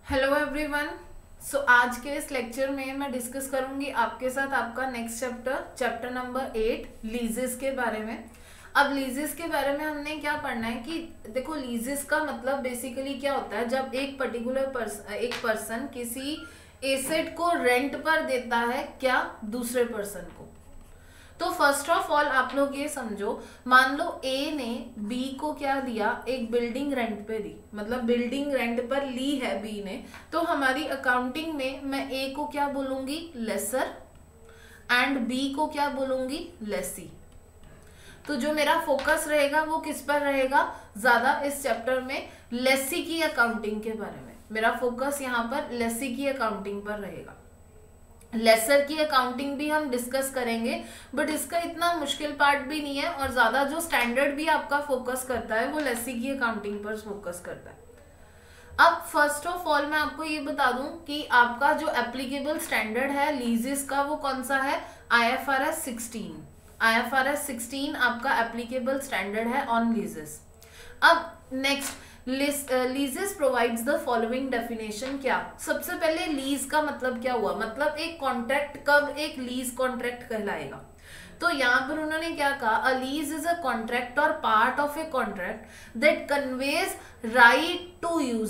Hello everyone. सो आज के इस लेक्चर में मैं डिस्कस करूंगी आपके साथ आपका नेक्स्ट चैप्टर नंबर 8 लीजेस के बारे में। अब लीजेस के बारे में हमने क्या पढ़ना है कि देखो लीजेस का मतलब बेसिकली क्या होता है, जब एक पर्टिकुलर एक पर्सन किसी एसेट को रेंट पर देता है क्या दूसरे पर्सन को। तो फर्स्ट ऑफ ऑल आप लोग ये समझो, मान लो ए ने बी को क्या दिया, एक बिल्डिंग रेंट पे दी, मतलब बिल्डिंग रेंट पर ली है बी ने। तो हमारी अकाउंटिंग में मैं ए को क्या बोलूंगी, लेसर, एंड बी को क्या बोलूंगी, लेसी। तो जो मेरा फोकस रहेगा वो किस पर रहेगा ज्यादा इस चैप्टर में, लेसी की अकाउंटिंग के बारे में। मेरा फोकस यहाँ पर लेसी की अकाउंटिंग पर रहेगा। लेसर की अकाउंटिंग भी हम डिस्कस करेंगे, बट इसका इतना मुश्किल पार्ट भी नहीं है, और ज्यादा जो स्टैंडर्ड भी आपका फोकस करता है वो लेसी की अकाउंटिंग पर फोकस करता है। अब फर्स्ट ऑफ ऑल मैं आपको ये बता दूं कि आपका जो एप्लीकेबल स्टैंडर्ड है लीजेस का वो कौन सा है, IFRS 16। IFRS 16 आपका एप्लीकेबल स्टैंडर्ड है ऑन लीजेस। अब next, leases provides the following definition. क्या सबसे पहले लीज का मतलब क्या हुआ, मतलब एक कॉन्ट्रैक्ट कब एक लीज कॉन्ट्रैक्ट कहलाएगा। तो यहाँ पर उन्होंने क्या कहा, a lease is a contract or part of a contract that conveys right to use,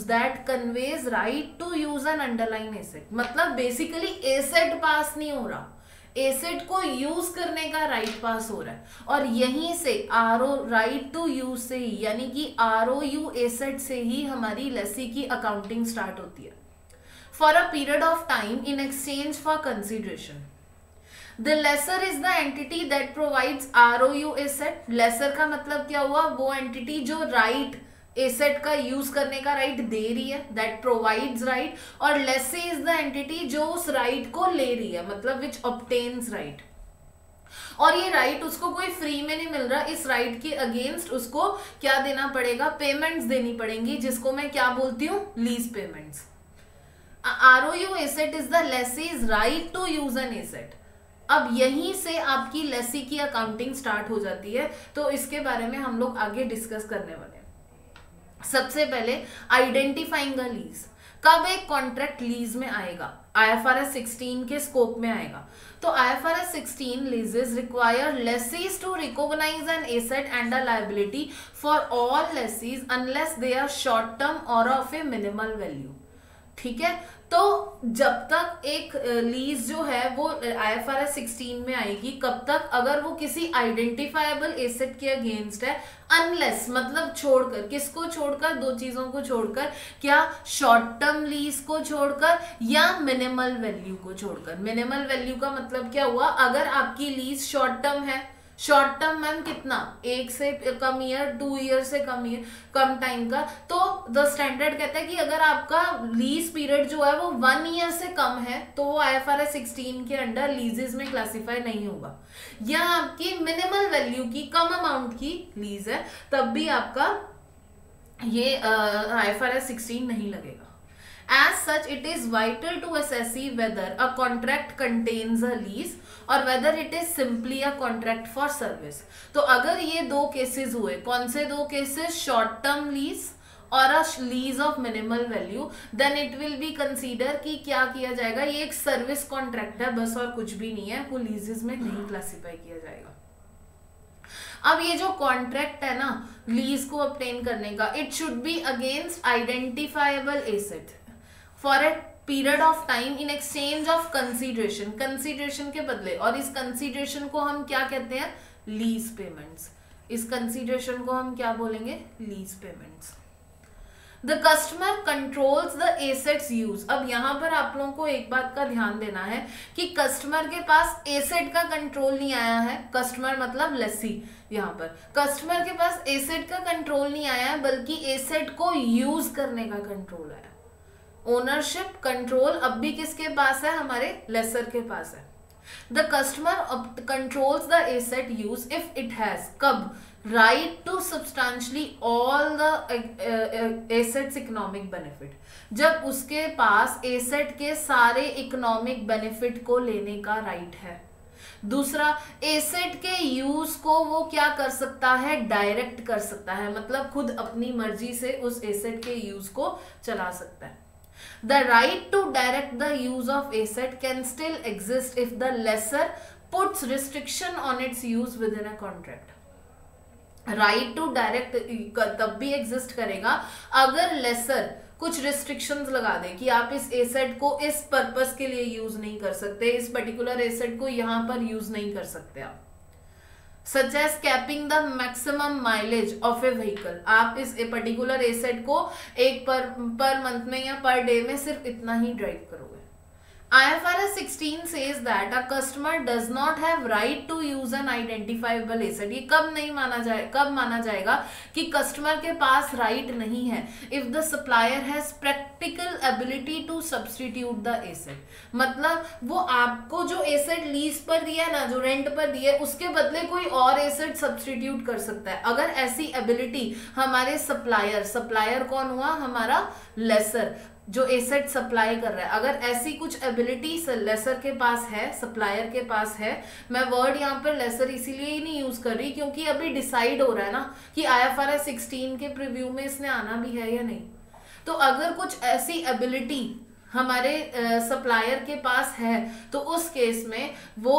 an underlying asset. मतलब बेसिकली एसेट पास नहीं हो रहा, एसेट को यूज करने का राइट पास हो रहा है, और यहीं से राइट टू यूज से ही, यानी कि ROU एसेट से ही हमारी लेसी की अकाउंटिंग स्टार्ट होती है। For a period of time in exchange for consideration, the lessor is the entity that provides ROU asset. Lessor का मतलब क्या हुआ, वो एंटिटी जो राइट एसेट का यूज करने का राइट दे रही है, दैट प्रोवाइड्स राइट, और लेसी इज द एंटिटी जो उस राइट को ले रही है, मतलब विच ऑब्टेन्स राइट। और ये राइट उसको कोई फ्री में नहीं मिल रहा, इस राइट के अगेंस्ट उसको क्या देना पड़ेगा, पेमेंट्स देनी पड़ेंगी, जिसको मैं क्या बोलती हूँ, lease payments. ROU asset is the lessee's right to use an asset. अब यहीं से आपकी लेसी की अकाउंटिंग स्टार्ट हो जाती है, तो इसके बारे में हम लोग आगे डिस्कस करने वाले हैं। सबसे पहले आइडेंटिफाइंग अ लीज, कब एक कॉन्ट्रैक्ट लीज में आएगा, IFRS 16 के स्कोप में आएगा। तो IFRS 16 leases require lessees to recognise an asset and a liability for all lessees unless they are short term or of a minimal value. ठीक है, तो जब तक एक लीज जो है वो IFRS 16 में आएगी, कब तक, अगर वो किसी आइडेंटिफाइबल एसेट के अगेंस्ट है, अनलेस मतलब छोड़कर, किसको छोड़कर, दो चीजों को छोड़कर, क्या शॉर्ट टर्म लीज को छोड़कर या मिनिमल वैल्यू को छोड़कर। मिनिमल वैल्यू का मतलब क्या हुआ, अगर आपकी लीज शॉर्ट टर्म है, शॉर्ट टर्म मैम कितना, 1 से कम ईयर, 2 ईयर से कम टाइम का, तो द स्टैंडर्ड कहता है कि अगर आपका लीज पीरियड जो है वो 1 ईयर से कम है, तो वो IFRS 16 के अंडर लीजेस में क्लासिफाई नहीं होगा। या आपकी मिनिमल वैल्यू की, कम अमाउंट की लीज है, तब भी आपका ये IFRS 16 नहीं लगेगा। As such, it is vital to assess whether a contract contains a lease और whether it is simply a contract for service। तो अगर ये दो केसेस हुए, कौन से दो cases, short term lease or a lease of minimal value, then it will be consider कि क्या किया जाएगा, ये एक सर्विस कॉन्ट्रैक्ट है बस, और कुछ भी नहीं है, वो लीजेस में नहीं क्लासिफाई किया जाएगा। अब ये जो कॉन्ट्रैक्ट है ना लीज को ऑब्टेन करने का, it should be against identifiable asset for a period of time in exchange of consideration, consideration के बदले, और इस कंसीडरेशन को हम क्या कहते हैं, लीज पेमेंट्स। इस कंसीडरेशन को हम क्या बोलेंगे, lease payments. The customer controls the assets use. अब यहाँ पर आप लोगों को एक बात का ध्यान देना है कि कस्टमर के पास एसेट का कंट्रोल नहीं आया है, कस्टमर मतलब लेसी, यहाँ पर कस्टमर के पास एसेट का कंट्रोल नहीं आया है, बल्कि एसेट को यूज करने का कंट्रोल आया। ओनरशिप कंट्रोल अब भी किसके पास है, हमारे लेसर के पास है। The customer controls the asset use if it has, कब, right to substantially all the assets economic benefit, जब उसके पास एसेट के सारे इकोनॉमिक बेनिफिट को लेने का राइट है। दूसरा, एसेट के यूज को वो क्या कर सकता है, डायरेक्ट कर सकता है, मतलब खुद अपनी मर्जी से उस एसेट के यूज को चला सकता है। The right to direct the use of asset can still exist if the lessor puts restriction on its use within a contract. Right to direct तब भी एग्जिस्ट करेगा अगर लेसर कुछ रिस्ट्रिक्शंस लगा दे कि आप इस एसेट को इस पर्पस के लिए यूज नहीं कर सकते, इस पर्टिकुलर एसेट को यहां पर यूज नहीं कर सकते आप, such as capping the maximum mileage of a vehicle. आप इस पर्टिकुलर एसेट को एक पर मंथ में या पर डे में सिर्फ इतना ही ड्राइव करोगे। IFRS 16 says that a customer does not have right to use an identifiable asset। ये कब माना जाएगा कि कस्टमर के पास राइट नहीं है? If the supplier has practical ability to substitute the asset. मतलब वो आपको जो एसेट लीज पर दिया है ना, जो रेंट पर दिया है, उसके बदले कोई और एसेट सब्सटीट्यूट कर सकता है। अगर ऐसी एबिलिटी हमारे सप्लायर कौन हुआ? हमारा लेसर जो एसेट सप्लाई कर रहा है, अगर ऐसी कुछ एबिलिटी लेसर के पास है, सप्लायर के पास है, मैं वर्ड यहाँ पर लेसर इसीलिए ही नहीं यूज कर रही क्योंकि अभी डिसाइड हो रहा है ना कि IFRS 16 के प्रीव्यू में इसने आना भी है या नहीं। तो अगर कुछ ऐसी एबिलिटी हमारे सप्लायर के पास है तो उस केस में वो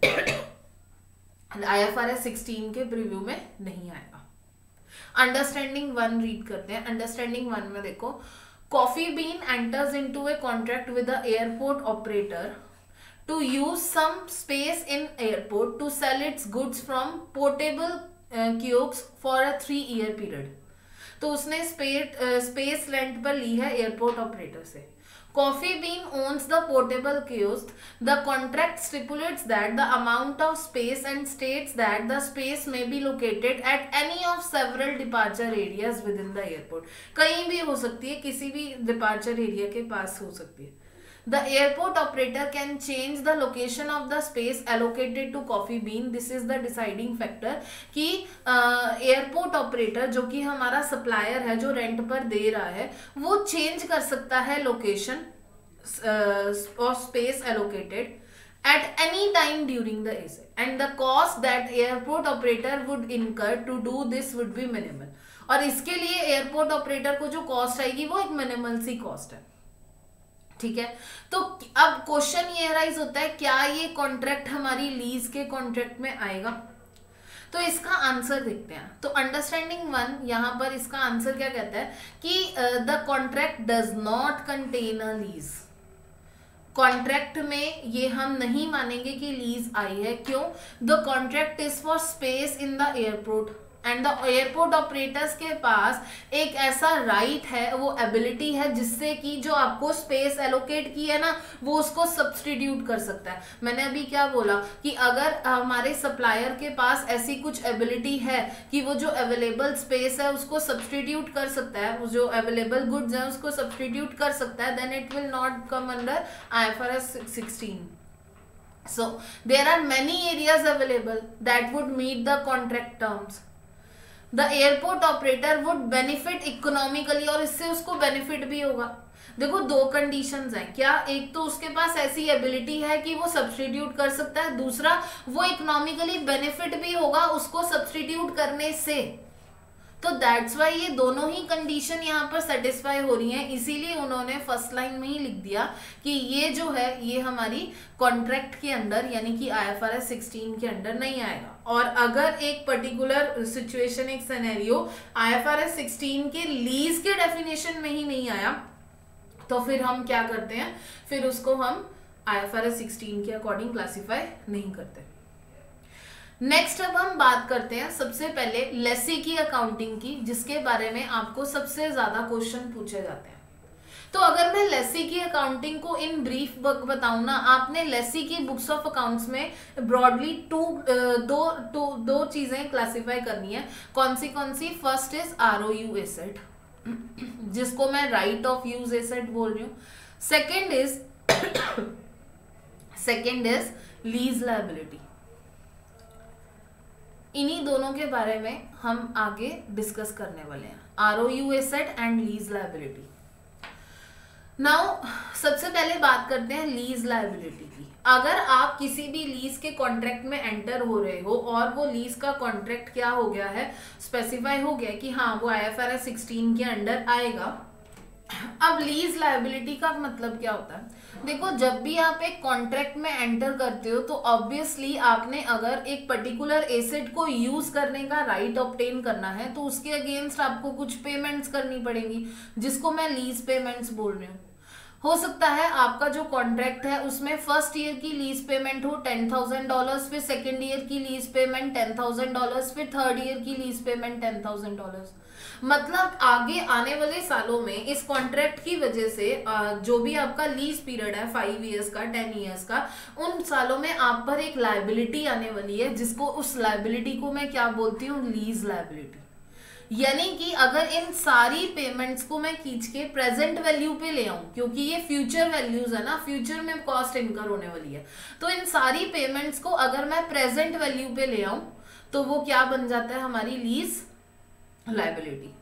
IFRS 16 के प्रीव्यू में नहीं आएगा। अंडरस्टैंडिंग 1 रीड करते हैं। अंडरस्टैंडिंग 1 में देखो, Coffee Bean enters into a contract with the airport operator to use some space in airport to sell its goods from portable kiosks for a 3-year period। तो उसने space rent पर ली है airport operator से। Coffee Bean owns the portable kiosk. The contract stipulates that the amount of space and states that the space may be located at any of several departure areas within the airport। कहीं भी हो सकती है, किसी भी departure area के पास हो सकती है। The airport operator can change the location of the space allocated to Coffee Bean। This is the deciding factor कि एयरपोर्ट ऑपरेटर जो कि हमारा सप्लायर है, जो रेंट पर दे रहा है, वो चेंज कर सकता है लोकेशन और space allocated at any time during the asset, and the cost that airport operator would incur to do this would be minimal। और इसके लिए एयरपोर्ट ऑपरेटर को जो कॉस्ट आएगी वो एक मिनिमल सी कॉस्ट है। ठीक है, तो अब क्वेश्चन ये राइज होता है, क्या ये कॉन्ट्रैक्ट हमारी लीज के कॉन्ट्रैक्ट में आएगा? तो इसका आंसर देखते हैं। तो अंडरस्टैंडिंग 1 यहाँ पर इसका आंसर क्या कहता है कि the contract does not contain a lease. Contract में ये हम नहीं मानेंगे कि लीज आई है। क्यों? The contract is for space in the airport and the airport operators के पास एक ऐसा राइट है, वो एबिलिटी है जिससे कि जो आपको स्पेस एलोकेट की है ना, वो उसको सब्सटीट्यूट कर सकता है। मैंने अभी क्या बोला कि अगर हमारे सप्लायर के पास ऐसी कुछ एबिलिटी है कि वो जो अवेलेबल स्पेस है उसको सब्सटीट्यूट कर सकता है, वो जो अवेलेबल गुड्स है उसको सब्सटीट्यूट कर सकता है, then it will not come under IFRS 16। So there are many areas available that would meet the contract terms। The airport operator would benefit economically, और इससे उसको बेनिफिट भी होगा। देखो दो कंडीशंस हैं, क्या? एक तो उसके पास ऐसी एबिलिटी है कि वो सब्सटीट्यूट कर सकता है, दूसरा वो इकोनॉमिकली बेनिफिट भी होगा उसको सब्सटीट्यूट करने से। तो दैट्स वाई ये दोनों ही कंडीशन यहाँ पर सेटिस्फाई हो रही हैं, इसीलिए उन्होंने फर्स्ट लाइन में ही लिख दिया कि ये जो है ये हमारी कॉन्ट्रैक्ट के अंदर यानी कि IFRS 16 के अंदर नहीं आएगा। और अगर एक पर्टिकुलर सिचुएशन, एक सिनेरियो IFRS 16 के लीज के डेफिनेशन में ही नहीं आया तो फिर हम क्या करते हैं, फिर उसको हम IFRS 16 के अकॉर्डिंग क्लासीफाई नहीं करते। नेक्स्ट अब हम बात करते हैं सबसे पहले लेसी की अकाउंटिंग की, जिसके बारे में आपको सबसे ज्यादा क्वेश्चन पूछे जाते हैं। तो अगर मैं लेसी की अकाउंटिंग को इन ब्रीफ बताऊं ना, आपने लेसी की बुक्स ऑफ अकाउंट्स में ब्रॉडली दो चीजें क्लासिफाई करनी है। कौन सी? फर्स्ट इज ROU एसेट, जिसको मैं राइट ऑफ यूज एसेट बोल रही हूँ। Second is lease liability. इन्हीं दोनों के बारे में हम आगे डिस्कस करने वाले हैं, ROU asset and lease liability. Now सबसे पहले बात करते हैं लीज लायबिलिटी की। अगर आप किसी भी लीज के कॉन्ट्रैक्ट में एंटर हो रहे हो और वो लीज का कॉन्ट्रैक्ट क्या हो गया है, स्पेसिफाई हो गया कि हाँ वो IFRS 16 के अंडर आएगा, अब लीज लायबिलिटी का मतलब क्या होता है? देखो, जब भी आप एक कॉन्ट्रैक्ट में एंटर करते हो तो ऑब्वियसली आपने अगर एक पर्टिकुलर एसेट को यूज करने का राइट ऑब्टेन करना है तो उसके अगेंस्ट आपको कुछ पेमेंट्स करनी पड़ेंगी, जिसको मैं लीज पेमेंट्स बोल रही हूँ। हो सकता है आपका जो कॉन्ट्रैक्ट है उसमें फर्स्ट ईयर की लीज पेमेंट हो $10,000, फिर सेकेंड ईयर की लीज पेमेंट $10,000, फिर थर्ड ईयर की लीज पेमेंट $10,000। मतलब आगे आने वाले सालों में इस कॉन्ट्रैक्ट की वजह से जो भी आपका लीज पीरियड है 5 ईयर्स का, 10 ईयर्स का, उन सालों में आप पर एक लायबिलिटी आने वाली है, जिसको उस लायबिलिटी को मैं क्या बोलती हूँ? Lease liability. यानी कि अगर इन सारी पेमेंट्स को मैं खींच के प्रेजेंट वैल्यू पे ले आऊं, क्योंकि ये फ्यूचर वैल्यूज है ना, फ्यूचर में कॉस्ट इनकर होने वाली है, तो इन सारी पेमेंट्स को अगर मैं प्रेजेंट वैल्यू पे ले आऊं तो वो क्या बन जाता है? हमारी लीज लायबिलिटी।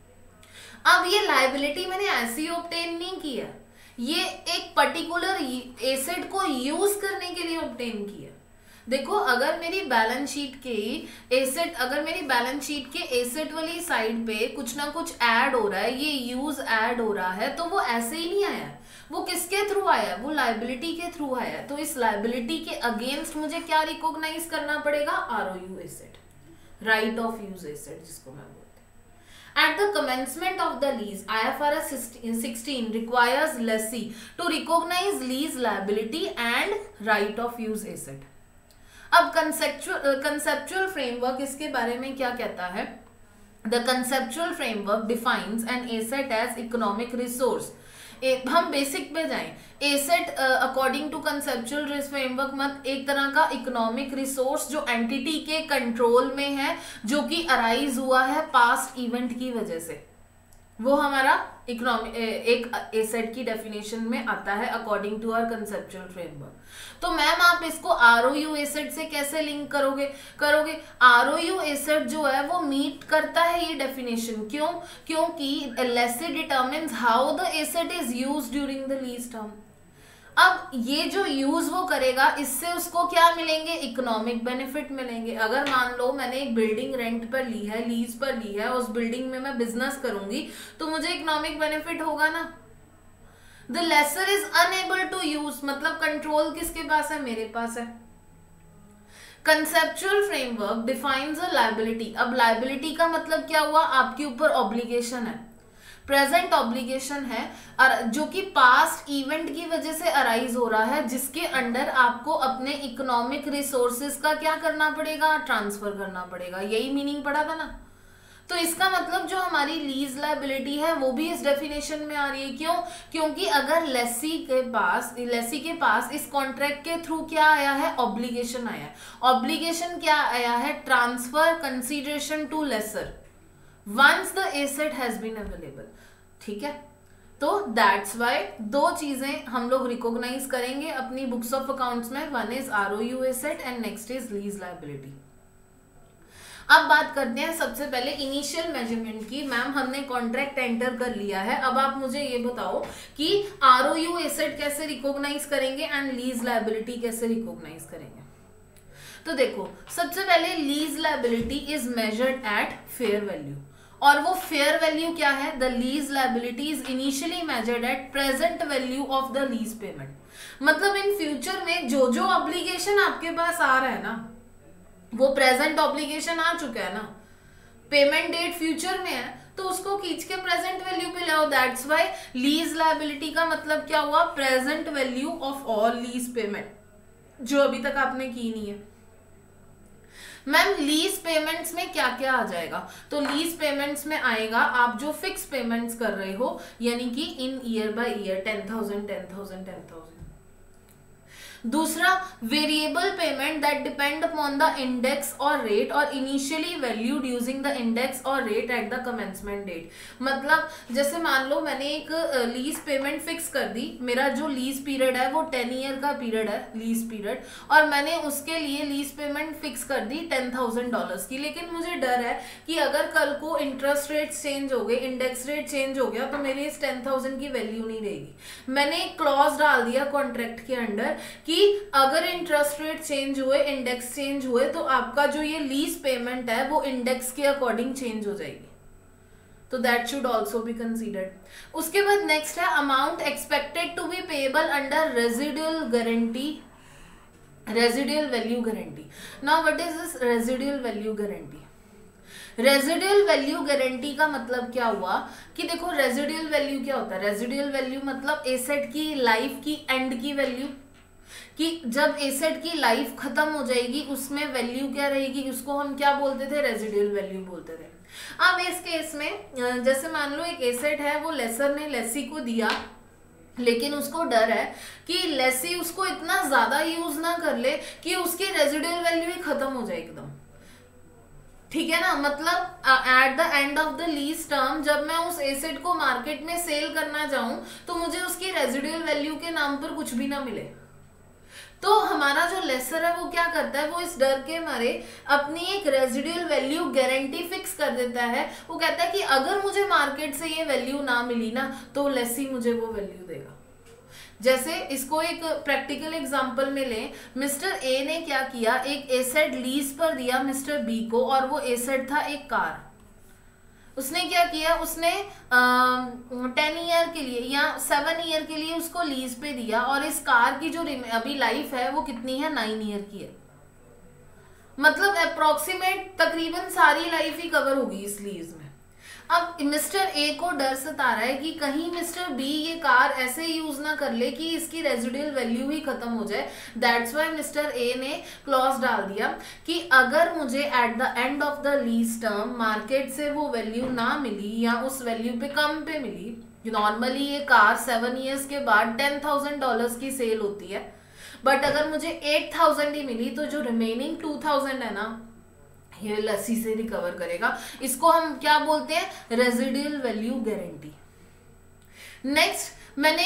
अब ये लायबिलिटी मैंने ऐसी ऑब्टेन नहीं की है, ये एक पर्टिकुलर एसेट को यूज करने के लिए ऑब्टेन की है। देखो, अगर मेरी बैलेंस शीट के एसेट, अगर मेरी बैलेंस शीट के एसेट वाली साइड पे कुछ ना कुछ ऐड हो रहा है, ये यूज ऐड हो रहा है, तो वो ऐसे ही नहीं आया, वो किसके थ्रू आया है? वो लायबिलिटी के थ्रू आया है। तो इस लायबिलिटी के अगेंस्ट मुझे क्या रिकॉग्नाइज करना पड़ेगा? ROU asset, right of use asset जिसको मैं बोलते हैं। At the commencement of the lease, IFRS 16 requires lessee to recognize lease liability and right of use asset. अब कंसेप्चुअल फ्रेमवर्क इसके बारे में क्या कहता है? The conceptual framework defines an asset as economic resource. हम बेसिक पे जाएं, asset according to conceptual framework मत एक तरह का इकोनॉमिक रिसोर्स जो एंटिटी के कंट्रोल में है, जो कि अराइज हुआ है पास्ट इवेंट की वजह से, वो हमारा इकोनॉमिक एक एसेट की डेफिनेशन में आता है according to our conceptual framework. तो मैम आप इसको आरओयू एसेट से कैसे लिंक करोगे? आरओयू एसेट जो है वो मीट करता है ये डेफिनेशन। क्यों? क्योंकि lessee determines how the asset is used during the lease term. अब ये जो यूज वो करेगा, इससे उसको क्या मिलेंगे? इकोनॉमिक बेनिफिट मिलेंगे। अगर मान लो मैंने एक बिल्डिंग रेंट पर ली है, लीज पर ली है, उस बिल्डिंग में मैं बिजनेस करूंगी तो मुझे इकोनॉमिक बेनिफिट होगा ना। The lessor is unable to use, मतलब कंट्रोल किसके पास है? मेरे पास है। Conceptual framework defines a liability. अब लायबिलिटी का मतलब क्या हुआ? आपके ऊपर ऑब्लिगेशन है, प्रेजेंट ऑब्लिगेशन है, और जो कि पास्ट इवेंट की वजह से अराइज हो रहा है, जिसके अंडर आपको अपने इकोनॉमिक रिसोर्सेज का क्या करना पड़ेगा? ट्रांसफर करना पड़ेगा। यही मीनिंग पड़ा था ना। तो इसका मतलब जो हमारी लीज लायबिलिटी है वो भी इस डेफिनेशन में आ रही है। क्यों? क्योंकि अगर लेसी के पास इस कॉन्ट्रैक्ट के थ्रू क्या आया है? ऑब्लिगेशन आया है। ऑब्लिगेशन क्या आया है? Transfer consideration to lessor once the asset has been available. ठीक है, तो दैट्स वाई दो चीजें हम लोग रिकॉग्नाइज करेंगे अपनी बुक्स ऑफ अकाउंट्स में। One is ROU asset and next is lease liability. अब बात करते हैं सबसे पहले इनिशियल मेजरमेंट की। मैम हमने कॉन्ट्रैक्ट एंटर कर लिया है, अब आप मुझे ये बताओ कि आरओयू एसेट कैसे रिकॉग्नाइज करेंगे एंड लीज लायबिलिटी कैसे रिकॉग्नाइज करेंगे। तो देखो, सबसे पहले lease liability is measured at fair value, और वो फेयर वैल्यू क्या है? The lease liability is initially measured at present value of the lease payment. मतलब इन फ्यूचर में जो जो ऑब्लिगेशन आपके पास आ रहा है ना, वो प्रेजेंट ऑब्लिगेशन आ चुका है ना, पेमेंट डेट फ्यूचर में है, तो उसको खींच के प्रेजेंट वैल्यू पे ले आओ। दैट्स व्हाई लीज लायबिलिटी का मतलब क्या हुआ? Present value of all lease payment जो अभी तक आपने की नहीं है। मैम लीज पेमेंट्स में क्या क्या आ जाएगा? तो लीज पेमेंट्स में आएगा आप जो फिक्स पेमेंट्स कर रहे हो, यानी कि इन ईयर बाय ईयर 10,000 10,000 10,000। दूसरा, variable payment that depend upon the index or rate or initially valued using the index or rate at the commencement date. मतलब जैसे मान लो मैंने एक लीज पेमेंट फिक्स कर दी, मेरा जो लीज पीरियड है वो 10 ईयर का पीरियड है लीज पीरियड, और मैंने उसके लिए लीज पेमेंट फिक्स कर दी $10,000 की। लेकिन मुझे डर है कि अगर कल को इंटरेस्ट रेट चेंज हो गए, इंडेक्स रेट चेंज हो गया, तो मेरे इस 10,000 की वैल्यू नहीं रहेगी। मैंने एक क्लॉज डाल दिया कॉन्ट्रैक्ट के अंडर कि अगर इंटरेस्ट रेट चेंज हुए, इंडेक्स चेंज हुए, तो आपका जो ये लीज पेमेंट है वो इंडेक्स के अकॉर्डिंग चेंज हो जाएगी। तो that should also be considered. उसके बाद नेक्स्ट है amount expected to be payable under residual guarantee, residual value guarantee. Now what is this residual value guarantee? Residual value guarantee का मतलब क्या हुआ कि देखो रेजिडुअल वैल्यू क्या होता है? रेजिडुअल वैल्यू मतलब एसेट की लाइफ की एंड की वैल्यू, कि जब एसेट की लाइफ खत्म हो जाएगी उसमें वैल्यू क्या रहेगी, उसको हम क्या बोलते थे? रेजिडुअल वैल्यू बोलते थे। अब इस केस में जैसे मान लो एक एसेट है, वो लेसर ने लेसी को दिया, लेकिन उसको डर है कि लेसी उसको इतना ज्यादा यूज ना कर ले कि उसकी रेजिडुअल वैल्यू ही खत्म हो जाए एकदम, ठीक है ना। मतलब at the end of the lease term जब मैं उस एसेट को मार्केट में सेल करना चाहूं तो मुझे उसकी रेजिडुअल वैल्यू के नाम पर कुछ भी ना मिले। तो हमारा जो लेसर है वो क्या करता है, वो इस डर के मारे अपनी एक रेजिडुअल वैल्यू गारंटी फिक्स कर देता है। वो कहता है कि अगर मुझे मार्केट से ये वैल्यू ना मिली ना तो लेसी मुझे वो वैल्यू देगा। जैसे इसको एक प्रैक्टिकल एग्जांपल में लें, मिस्टर ए ने क्या किया, एक एसेट लीज पर दिया मिस्टर बी को, और वो एसेट था एक कार। उसने क्या किया, उसने 10 ईयर के लिए या 7 ईयर के लिए उसको लीज पे दिया, और इस कार की जो अभी लाइफ है वो कितनी है, 9 ईयर की है। मतलब अप्रोक्सीमेट तकरीबन सारी लाइफ ही कवर होगी इस लीज में। अब मिस्टर ए को डर सता रहा है कि कहीं मिस्टर बी ये कार ऐसे यूज ना कर ले कि इसकी रेजिडुअल वैल्यू ही खत्म हो जाए। दैट्स वाई मिस्टर ए ने क्लॉज डाल दिया कि अगर मुझे at the end of the lease term market से वो वैल्यू ना मिली या उस वैल्यू पे कम पे मिली, नॉर्मली ये कार 7 ईयर्स के बाद $10,000 की सेल होती है, बट अगर मुझे 8,000 ही मिली तो जो रिमेनिंग 2,000 है ना ये लस्सी से रिकवर करेगा। इसको हम क्या बोलते हैं, रेजिडुअल वैल्यू गारंटी। नेक्स्ट मैंने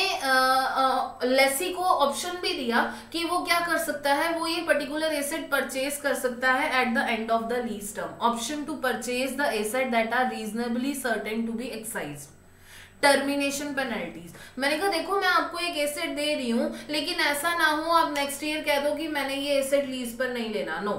लेसी को ऑप्शन भी दिया कि वो क्या कर सकता है, वो ये पर्टिकुलर एसेट परचेज कर सकता है at the end of the lease term. Option to purchase the asset that are reasonably certain to be exercised. Termination penalties, मैंने कहा देखो मैं आपको एक एसेट दे रही हूं लेकिन ऐसा ना हो आप नेक्स्ट ईयर कह दो कि मैंने ये एसेट लीज पर नहीं लेना। नो,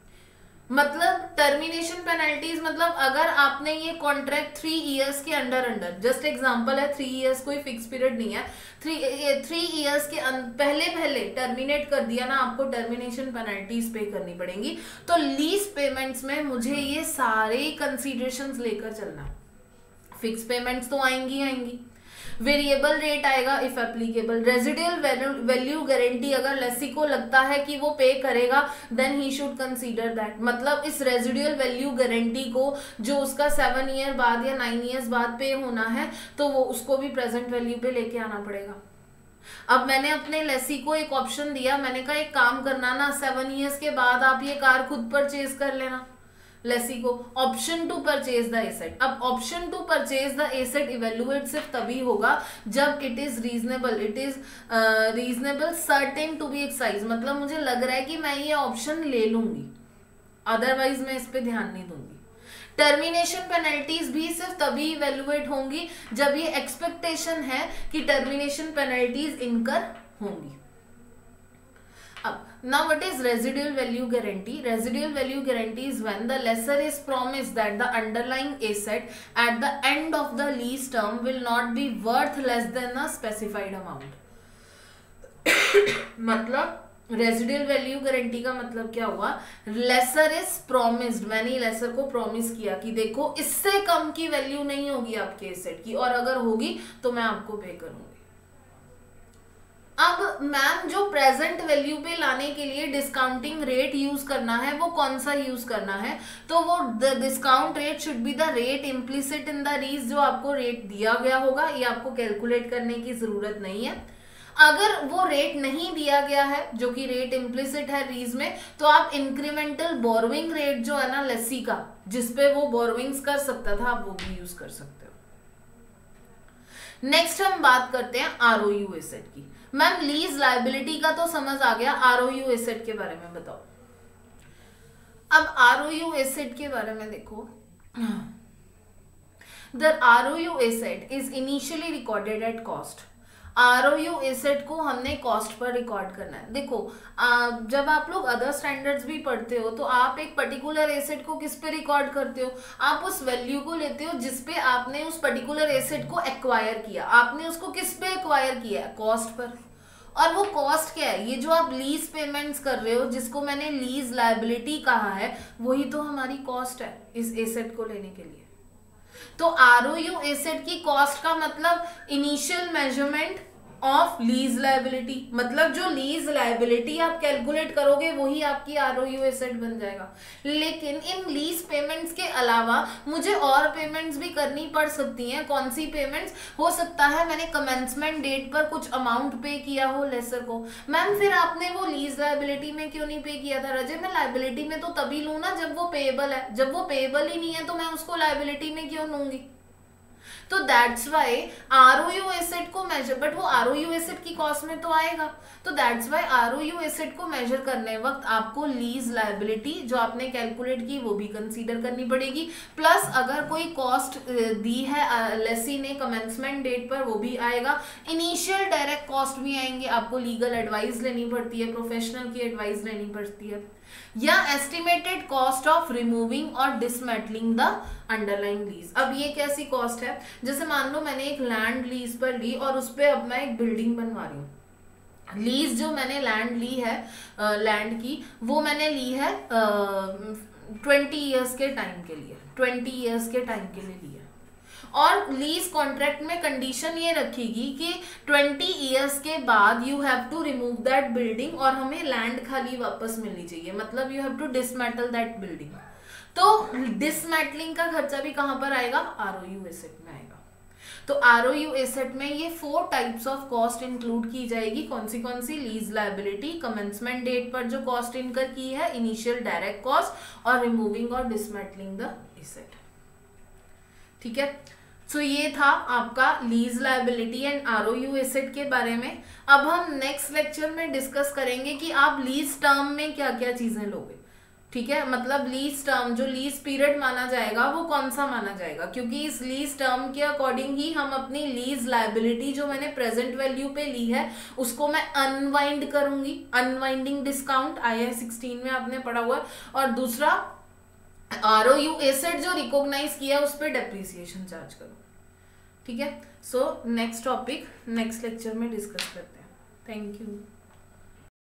मतलब टर्मिनेशन पेनल्टीज मतलब अगर आपने ये कॉन्ट्रैक्ट 3 इयर्स के अंडर जस्ट एग्जांपल है 3 इयर्स कोई फिक्स पीरियड नहीं है, 3 इयर्स के पहले टर्मिनेट कर दिया ना, आपको टर्मिनेशन पेनल्टीज पे करनी पड़ेंगी। तो लीज पेमेंट्स में मुझे ये सारे कंसीडरेशंस लेकर चलना। फिक्स पेमेंट्स तो आएंगी, वेरिएबल रेट आएगा if applicable, residual value guarantee अगर लेसी को लगता है कि वो पे करेगा then he should consider that. मतलब इस रेजिडुअल वैल्यू गारंटी को जो उसका 7 ईयर बाद या 9 ईयर्स बाद पे होना है तो वो उसको भी प्रेजेंट वैल्यू पे लेके आना पड़ेगा। अब मैंने अपने लेसी को एक ऑप्शन दिया, मैंने कहा एक काम करना ना 7 ईयर्स के बाद आप ये कार खुद परचेज कर लेना। लेसी को option to purchase the asset. अब option to purchase the asset evaluate सिर्फ तभी होगा जब it is reasonable certain to be exercise. मतलब मुझे लग रहा है कि मैं ये ऑप्शन ले लूंगी, अदरवाइज मैं इस पे ध्यान नहीं दूंगी। टर्मिनेशन पेनल्टीज भी सिर्फ तभी इवेल्युएट होंगी जब ये एक्सपेक्टेशन है कि टर्मिनेशन पेनल्टीज इनकर होंगी। अब now what is residual value guarantee? Residual value guarantee is when the lessor is promised that the underlying asset at the end of the lease term will not be worth less than a specified amount. मतलब residual value guarantee का मतलब क्या हुआ, lessor is promised, मैंने lessor को promise किया कि देखो इससे कम की वैल्यू नहीं होगी आपके एसेट की, और अगर होगी तो मैं आपको पे करूंगी। अब मैम जो प्रेजेंट वैल्यू पे लाने के लिए डिस्काउंटिंग रेट यूज करना है वो कौन सा यूज करना है, तो वो the discount rate should be the rate implicit in the lease. जो आपको रेट दिया गया होगा ये आपको कैलकुलेट करने की जरूरत नहीं है। अगर वो रेट नहीं दिया गया है जो कि रेट इम्प्लिसिट है लीज में, तो आप इंक्रीमेंटल बोरोइंग रेट जो है ना लेसी का, जिसपे वो बोरोइंग्स कर सकता था, आप वो भी यूज कर सकते हो। नेक्स्ट हम बात करते हैं आरओयू एसेट की। मैम लीज लायबिलिटी का तो समझ आ गया, आरओयू एसेट के बारे में बताओ। अब आरओयू एसेट के बारे में देखो, the ROU asset is initially recorded at cost. ROU asset को हमने कॉस्ट पर रिकॉर्ड करना है। देखो जब आप लोग अदर स्टैंडर्ड्स भी पढ़ते हो तो आप एक पर्टिकुलर एसेट को किस पे रिकॉर्ड करते हो, आप उस वैल्यू को लेते हो जिस पे आपने उस पर्टिकुलर एसेट को एक्वायर किया, आपने उसको किस पे एक्वायर किया, कॉस्ट पर। और वो कॉस्ट क्या है, ये जो आप लीज पेमेंट्स कर रहे हो जिसको मैंने लीज लायबिलिटी कहा है, वही तो हमारी कॉस्ट है इस एसेट को लेने के लिए। तो ROU एसेट की कॉस्ट का मतलब initial measurement of lease liability, मतलब जो लीज लायबिलिटी आप कैलकुलेट करोगे वही आपकी ROU एसेट बन जाएगा। लेकिन इन लीज पेमेंट्स के अलावा मुझे और पेमेंट्स भी करनी पड़ सकती हैं। कौन सी पेमेंट्स? हो सकता है मैंने कमेंसमेंट डेट पर कुछ अमाउंट पे किया हो लेसर को। मैम फिर आपने वो लीज लायबिलिटी में क्यों नहीं पे किया था? रजे मैं लायबिलिटी में तो तभी लूँ ना जब वो पेएबल है, जब वो पेएबल ही नहीं है तो मैं उसको लायबिलिटी में क्यों लूंगी? तो दैट्स वाई ROU एसेट को मेजर, बट वो ROU एसेट की कॉस्ट में तो आएगा। तो दैट्स वाई ROU एसेट को मेजर करने वक्त आपको लीज लायबिलिटी जो आपने कैलकुलेट की वो भी कंसीडर करनी पड़ेगी, प्लस अगर कोई कॉस्ट दी है लेसी ने कमेंसमेंट डेट पर वो भी आएगा। इनिशियल डायरेक्ट कॉस्ट भी आएंगे, आपको लीगल एडवाइस लेनी पड़ती है, प्रोफेशनल की एडवाइस लेनी पड़ती है, या एस्टिमेटेड कॉस्ट ऑफ रिमूविंग और डिसमेटलिंग द अंडरलाइंग लीज। अब ये कैसी कॉस्ट है? जैसे मान लो मैंने एक लैंड लीज पर ली और उस पर अब मैं एक बिल्डिंग बनवा रही हूँ। लीज जो मैंने लैंड ली है लैंड की, वो मैंने ली है 20 ईयर्स के टाइम के लिए, 20 ईयर्स के टाइम के लिए ली है। और लीज कॉन्ट्रैक्ट में कंडीशन ये रखेगी कि 20 ईयर्स के बाद you have to remove that building और हमें लैंड खाली वापस मिलनी चाहिए, मतलब you have to dismantle that building. तो डिसमेटलिंग का खर्चा भी कहां पर आएगा? ROU एसेट में आएगा। तो ROU एसेट में ये 4 टाइप्स ऑफ कॉस्ट इंक्लूड की जाएगी। कौन सी? लीज लायबिलिटी, कमेंसमेंट डेट पर जो कॉस्ट इनकर की है, इनिशियल डायरेक्ट कॉस्ट, और रिमूविंग और डिसमेटलिंग द एसेट। ठीक है, सो ये था आपका lease liability and ROU asset के बारे में। अब हम नेक्स्ट लेक्चर में डिस्कस करेंगे कि आप लीज टर्म में क्या क्या चीजें लोगे। ठीक है, मतलब लीज टर्म, जो लीज पीरियड माना जाएगा वो कौन सा माना जाएगा, क्योंकि इस लीज टर्म के अकॉर्डिंग ही हम अपनी लीज लायबिलिटी जो मैंने प्रेजेंट वैल्यू पे ली है उसको मैं अनवाइंड करूंगी। अनवाइंडिंग डिस्काउंट IAS 16 में आपने पढ़ा हुआ है। और दूसरा ROU एसेट जो रिकॉग्नाइज किया उस पर डेप्रिसिएशन चार्ज करो। ठीक है, so next topic next lecture में डिस्कस करते हैं। Thank you.